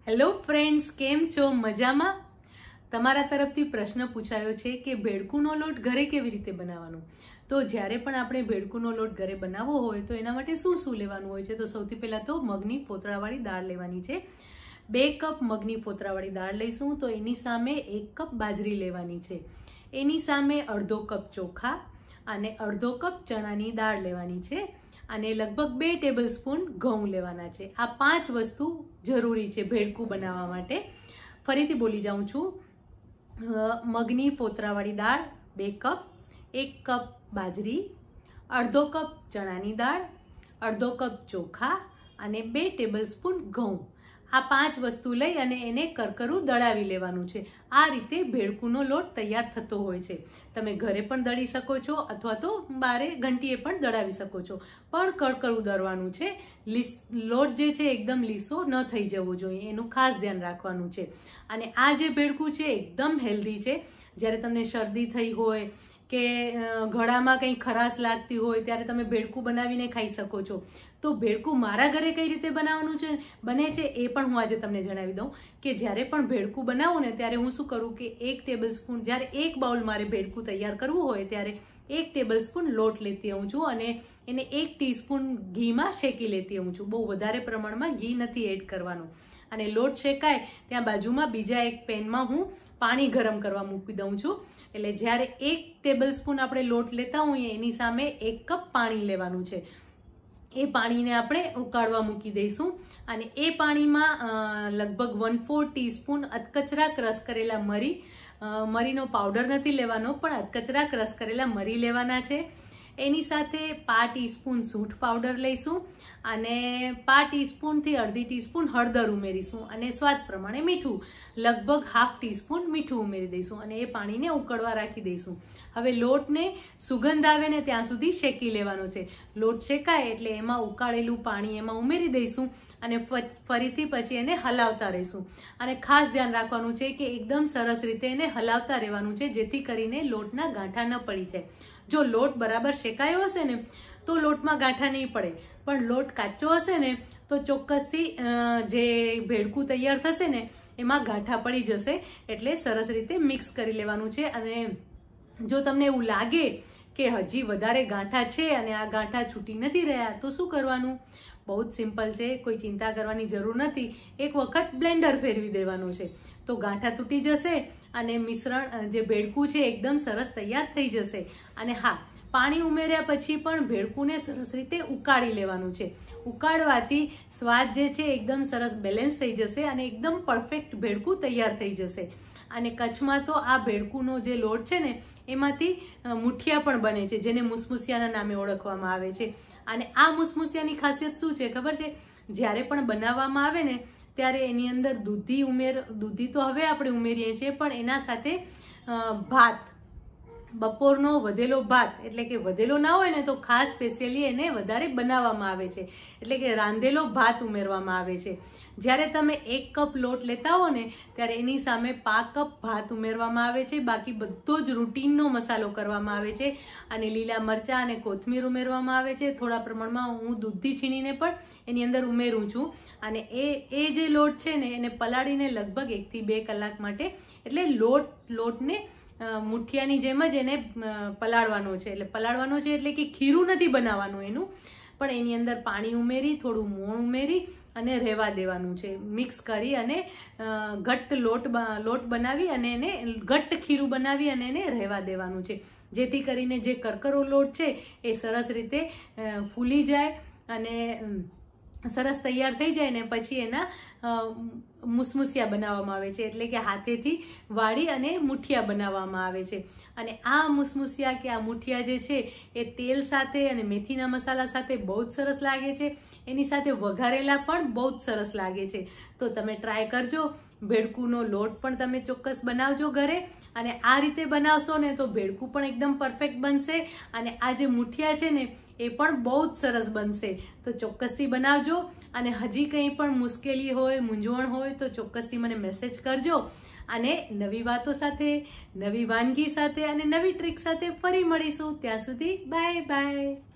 Hello friends, કેમ છો? મજામાં? તમારા તરફથી પ્રશ્ન પૂછાયો છે કે ભેડકુનો લોટ ઘરે કેવી રીતે બનાવવાનો. તો જ્યારે પણ આપણે ભેડકુનો લોટ ઘરે બનાવવો હોય તો એના માટે શું શું લેવાનું હોય છે? તો સૌથી પહેલાં તો મગની ફોતરાવાળી દાળ લેવાની છે. 2 કપ મગની ફોતરાવાળી દાળ લઈશું તો એની સામે 1 કપ બાજરી લેવાની છે. એની સામે અડધો કપ ચોખા અને અડધો કપ ચણાની દાળ લેવાની છે અને લગભગ 2 ટેબલ સ્પૂન ઘઉં લેવાના છે. આ 5 વસ્તુ જરૂરી છે ભેડકું બનાવવા માટે. ફરીથી બોલી જાઉં છું. મગની ફોતરાવાળી દાળ 2 કપ, 1 કપ બાજરી, અડધો કપ ચણાની દાળ, અડધો કપ ચોખા અને 2 ટેબલ સ્પૂન ઘઉં. આ 5 વસ્તુ લઈ અને એને કરકરું દળાવી લેવાનું છે. આ રીતે ભેડકુનો લોટ તૈયાર થતો હોય છે. તમે ઘરે પણ દળી શકો છો અથવા તો બારે ઘંટીએ પણ દળાવી શકો છો, પણ કરકરું દળવાનું છે. લોટ જે છે એકદમ લીસો ન થઈ જવો જોઈએ, એનું ખાસ ધ્યાન રાખવાનું છે. અને આ જે ભેડકું છે એકદમ હેલ્ધી છે. જ્યારે તમને શરદી થઈ હોય કે ગળામાં કંઈ ખરાશ લાગતી હોય ત્યારે તમે ભેડકું બનાવીને ખાઈ શકો છો. તો ભેડકું મારા ઘરે કઈ રીતે બનાવવાનું બને છે એ પણ હું આજે તમને જણાવી દઉં કે જ્યારે પણ ભેડકું બનાવું ને ત્યારે હું શું કરું કે 1 ટેબલ સ્પૂન, જ્યારે 1 બાઉલ મારે ભેડકું તૈયાર કરવું હોય ત્યારે 1 ટેબલ સ્પૂન લોટ લેતી હોઉં છું અને એને 1 ટીસ્પૂન ઘીમાં શેકી લેતી હોઉં છું. બહુ વધારે પ્રમાણમાં ઘી નથી એડ કરવાનું. અને લોટ શેકાય ત્યાં બાજુમાં બીજા એક પેનમાં હું પાણી ગરમ કરવા મૂકી દઉં છું. એટલે જ્યારે 1 ટેબલ સ્પૂન આપણે લોટ લેતા હોઈએ એની સામે 1 કપ પાણી લેવાનું છે. એ પાણીને આપણે ઉકાળવા મૂકી દઈશું અને એ પાણીમાં લગભગ 1/4 ટીસ્પૂન અધકચરા ક્રશ કરેલા મરીનો પાવડર નથી લેવાનો, પણ અધકચરા ક્રશ કરેલા મરી લેવાના છે. એની સાથે 5 ટીસ્પૂન સૂંઠ પાવડર લઈશું અને 5 ટીસ્પૂનથી અડધી ટીસ્પૂન હળદર ઉમેરીશું અને સ્વાદ પ્રમાણે મીઠું, લગભગ 1/2 ટીસ્પૂન મીઠું ઉમેરી દઈશું અને એ પાણીને ઉકળવા રાખી દઈશું. હવે લોટને સુગંધ આવે ને ત્યાં સુધી શેકી લેવાનો છે. લોટ શેકાય એટલે એમાં ઉકાળેલું પાણી એમાં ઉમેરી દઈશું અને ફરીથી પછી એને હલાવતા રહીશું. અને ખાસ ધ્યાન રાખવાનું છે કે એકદમ સરસ રીતે એને હલાવતા રહેવાનું છે, જેથી કરીને લોટના ગાંઠા ન પડી જાય. જો લોટ બરાબર શેકાયો હશે ને તો લોટમાં ગાંઠા નહીં પડે, પણ લોટ કાચો હશે ને તો ચોક્કસથી જે ભેડકું તૈયાર થશે ને એમાં ગાંઠા પડી જશે. એટલે સરસ રીતે મિક્સ કરી લેવાનું છે. અને જો તમને એવું લાગે કે હજી વધારે ગાંઠા છે અને આ ગાંઠા છૂટી નથી રહ્યા તો શું કરવાનું? બહુ જ સિમ્પલ છે, કોઈ ચિંતા કરવાની જરૂર નથી. એક વખત બ્લેન્ડર ફેરવી દેવાનું છે તો ગાંઠા તૂટી જશે અને મિશ્રણ જે ભેડકું છે એકદમ સરસ તૈયાર થઈ જશે. અને હા, પાણી ઉમેર્યા પછી પણ ભેડકુને સરસ રીતે ઉકાળી લેવાનું છે. ઉકાળવાથી સ્વાદ જે છે એકદમ સરસ બેલેન્સ થઈ જશે અને એકદમ પરફેક્ટ ભેડકું તૈયાર થઈ જશે. અને કચ્છમાં તો આ ભેડકુનો જે લોટ છે ને એમાંથી મુઠિયા પણ બને છે, જેને મુસમુસિયાના નામે ઓળખવામાં આવે છે. અને આ મુસમુસિયાની ખાસિયત શું છે ખબર છે? જ્યારે પણ બનાવવામાં આવે ને ત્યારે એની અંદર દૂધી તો હવે આપણે ઉમેરીએ છીએ, પણ એના સાથે ભાત, બપોરનો વધેલો ભાત, એટલે કે વધેલો ના હોય ને તો ખાસ સ્પેશિયલી એને વધારે બનાવવામાં આવે છે, એટલે કે રાંધેલો ભાત ઉમેરવામાં આવે છે. જ્યારે તમે 1 કપ લોટ લેતા હો ને ત્યારે એની સામે 5 કપ ભાત ઉમેરવામાં આવે છે. બાકી બધો જ રૂટીનનો મસાલો કરવામાં આવે છે અને લીલા મરચાં અને કોથમીર ઉમેરવામાં આવે છે. થોડા પ્રમાણમાં હું દૂધી છીણીને પણ એની અંદર ઉમેરું છું. અને એ જે લોટ છે ને એને પલાળીને લગભગ 1 થી 2 કલાક માટે, એટલે લોટને મુઠિયાની જેમ જ એને પલાળવાનો છે. એટલે પલાળવાનો છે એટલે કે ખીરું નથી બનાવવાનું એનું, પણ એની અંદર પાણી ઉમેરી, થોડું મોણ ઉમેરી અને રહેવા દેવાનું છે. મિક્સ કરી અને ઘટ્ટ લોટ બનાવી અને એને ઘટ્ટ ખીરું બનાવી અને એને રહેવા દેવાનું છે, જેથી કરીને જે કરકરો લોટ છે એ સરસ રીતે ફૂલી જાય અને સરસ તૈયાર થઈ જાય ને પછી એના મુસમુસિયા બનાવવામાં આવે છે, એટલે કે હાથેથી વાળી અને મુઠિયા બનાવવામાં આવે છે. અને આ મુસમુસિયા કે આ મુઠિયા જે છે એ તેલ સાથે અને મેથીના મસાલા સાથે બહુ જ સરસ લાગે છે. એની સાથે વઘારેલા પણ બહુ જ સરસ લાગે છે. તો તમે ટ્રાય કરજો. ભેડકુનો લોટ પણ તમે ચોક્કસ બનાવજો ઘરે, અને આ રીતે બનાવશો ને તો ભેડકું પણ એકદમ પરફેક્ટ બનશે અને આ જે મુઠિયા છે ને એ પણ બહુ જ સરસ બનશે. તો ચોક્કસથી બનાવજો. અને હજી કંઈ પણ મુશ્કેલી હોય, મૂંઝવણ હોય તો ચોક્કસથી મને મેસેજ કરજો. અને નવી વાતો સાથે, નવી વાનગી સાથે અને નવી ટ્રીક સાથે ફરી મળીશું. ત્યાં સુધી બાય બાય.